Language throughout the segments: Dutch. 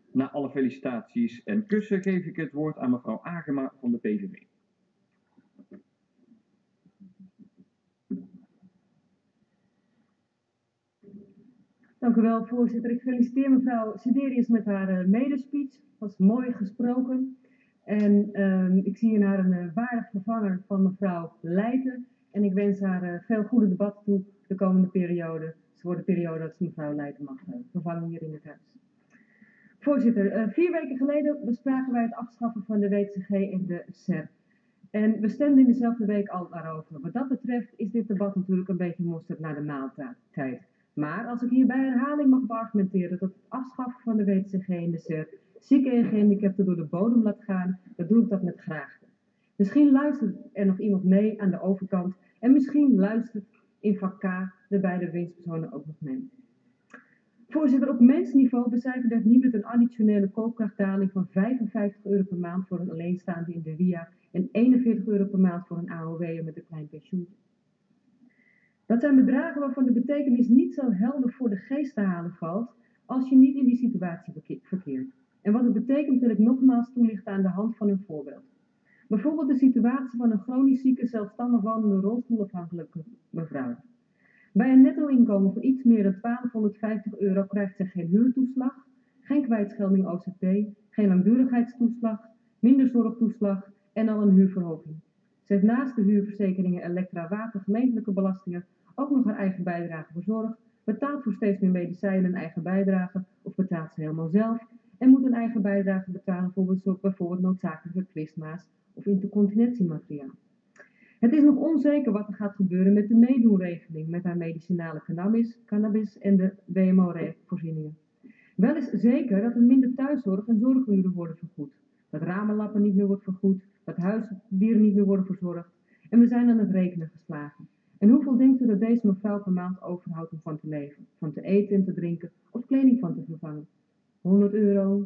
Na alle felicitaties en kussen geef ik het woord aan mevrouw Agema van de PVV. Dank u wel, voorzitter. Ik feliciteer mevrouw Siderius met haar medespeech. Dat was mooi gesproken. En ik zie in haar een waardig vervanger van mevrouw Leijten. En ik wens haar veel goede debatten toe de komende periode. Voor de periode dat ze mevrouw Leijten mag vervangen hier in het huis. Voorzitter, 4 weken geleden bespraken wij het afschaffen van de WCG en de SER. En we stemden in dezelfde week al daarover. Wat dat betreft is dit debat natuurlijk een beetje mosterd naar de maaltijd. Maar als ik hier bij herhaling mag beargumenteren dat het afschaffen van de WCG en de SER zieken en gehandicapten door de bodem laat gaan, dan doe ik dat met graagte. Misschien luistert er nog iemand mee aan de overkant en misschien luistert in vak K de beide winstpersonen ook nog mee. Voorzitter, op mensniveau becijferde het Nibud een additionele koopkrachtdaling van €55 per maand voor een alleenstaande in de WIA en €41 per maand voor een AOW'er met een klein pensioen. Dat zijn bedragen waarvan de betekenis niet zo helder voor de geest te halen valt als je niet in die situatie verkeert. En wat het betekent wil ik nogmaals toelichten aan de hand van een voorbeeld. Bijvoorbeeld de situatie van een chronisch zieke, zelfstandig wonende rolstoelafhankelijke mevrouw. Bij een netto-inkomen van iets meer dan €1250 krijgt ze geen huurtoeslag, geen kwijtschelding OZP, geen langdurigheidstoeslag, minder zorgtoeslag en al een huurverhoging. Ze heeft naast de huurverzekeringen, elektra, water, gemeentelijke belastingen ook nog haar eigen bijdrage voor zorg, betaalt voor steeds meer medicijnen een eigen bijdrage of betaalt ze helemaal zelf en moet een eigen bijdrage betalen voor bijvoorbeeld noodzakelijke kwistmaas of intercontinentiemateriaal. Het is nog onzeker wat er gaat gebeuren met de meedoenregeling met haar medicinale cannabis en de WMO-voorzieningen. Wel is zeker dat er minder thuiszorg en zorguren worden vergoed, dat ramenlappen niet meer wordt vergoed, dat huisdieren niet meer worden verzorgd en we zijn aan het rekenen geslagen. En hoeveel denkt u dat deze mevrouw per maand overhoudt om van te leven, van te eten en te drinken of kleding van te vervangen? €100?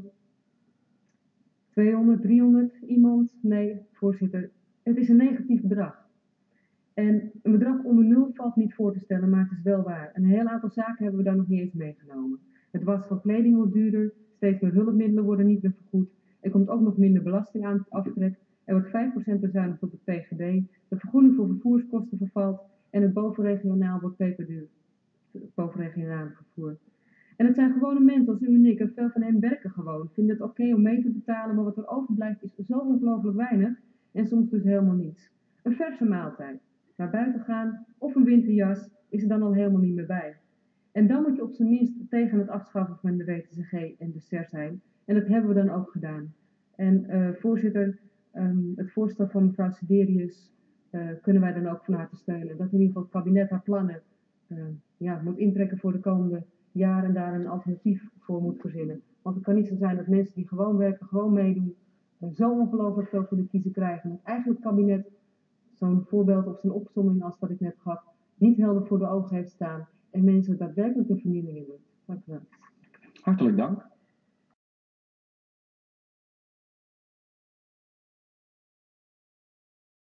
200, 300? Iemand? Nee, voorzitter, het is een negatief bedrag. En een bedrag onder nul valt niet voor te stellen, maar het is wel waar. Een heel aantal zaken hebben we daar nog niet eens meegenomen. Het wassen van kleding wordt duurder, steeds meer hulpmiddelen worden niet meer vergoed. Er komt ook nog minder belasting aan aftrek. Er wordt 5% bezuinigd op het PGB. De vergoeding voor vervoerskosten vervalt en het bovenregionaal wordt peperduur. Het bovenregionale vervoer. En het zijn gewone mensen als u en ik en veel van hen werken gewoon. Vinden het oké om mee te betalen, maar wat er overblijft is zo ongelooflijk weinig en soms dus helemaal niets. Een verse maaltijd. Naar buiten gaan of een winterjas is er dan al helemaal niet meer bij. En dan moet je op zijn minst tegen het afschaffen van de WTCG en de SER zijn. En dat hebben we dan ook gedaan. En voorzitter, het voorstel van mevrouw Siderius kunnen wij dan ook van harte steunen. Dat in ieder geval het kabinet haar plannen moet intrekken voor de komende jaren en daar een alternatief voor moet verzinnen. Want het kan niet zo zijn dat mensen die gewoon werken, gewoon meedoen, zo ongelooflijk veel voor de kiezer krijgen. Dat eigenlijk het kabinet zo'n voorbeeld of zo'n opsomming als wat ik net gaf, niet helder voor de ogen heeft staan en mensen daadwerkelijk de vernielingen doen. Dank u wel. Hartelijk dank.